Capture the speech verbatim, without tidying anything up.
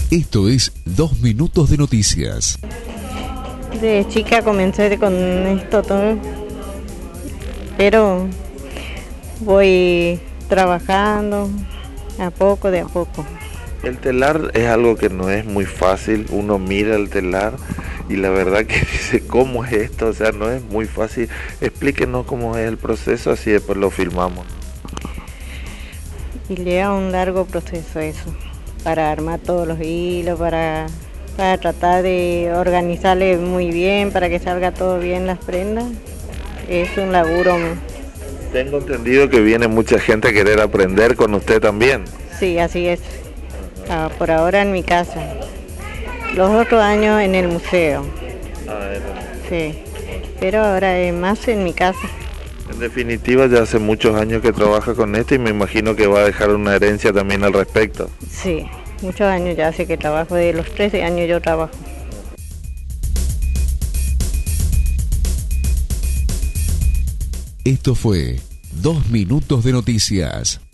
Esto es Dos Minutos de Noticias. De chica comencé con esto todo, pero voy trabajando a poco, de a poco. El telar es algo que no es muy fácil, uno mira el telar y la verdad que dice, ¿cómo es esto? O sea, no es muy fácil. Explíquenos cómo es el proceso, así después lo filmamos. Y lleva un largo proceso eso, para armar todos los hilos, para, para tratar de organizarle muy bien, para que salga todo bien las prendas. Es un laburo. Tengo entendido que viene mucha gente a querer aprender con usted también. Sí, así es. Ah, por ahora en mi casa. Los otros años en el museo. Ah, sí, pero ahora es más en mi casa. En definitiva, ya hace muchos años que trabaja con esto y me imagino que va a dejar una herencia también al respecto. Sí, muchos años ya hace que trabajo, de los trece años yo trabajo. Esto fue Dos Minutos de Noticias.